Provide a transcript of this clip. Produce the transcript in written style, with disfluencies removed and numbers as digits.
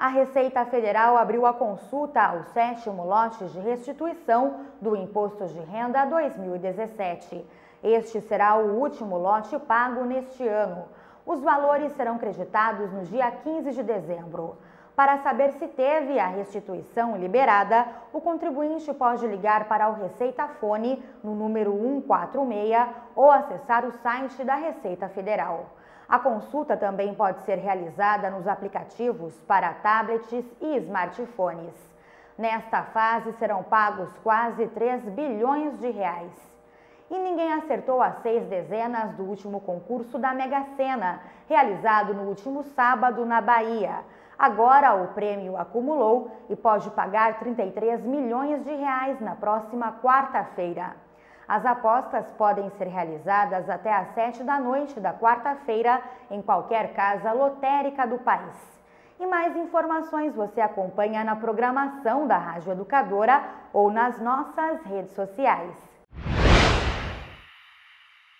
A Receita Federal abriu a consulta ao 7º lote de restituição do Imposto de Renda 2017. Este será o último lote pago neste ano. Os valores serão creditados no dia 15 de dezembro. Para saber se teve a restituição liberada, o contribuinte pode ligar para o Receita Fone no número 146 ou acessar o site da Receita Federal. A consulta também pode ser realizada nos aplicativos para tablets e smartphones. Nesta fase serão pagos quase 3 bilhões de reais. E ninguém acertou as 6 dezenas do último concurso da Mega Sena, realizado no último sábado na Bahia. Agora o prêmio acumulou e pode pagar 33 milhões de reais na próxima quarta-feira. As apostas podem ser realizadas até às 7 da noite da quarta-feira em qualquer casa lotérica do país. E mais informações você acompanha na programação da Rádio Educadora ou nas nossas redes sociais.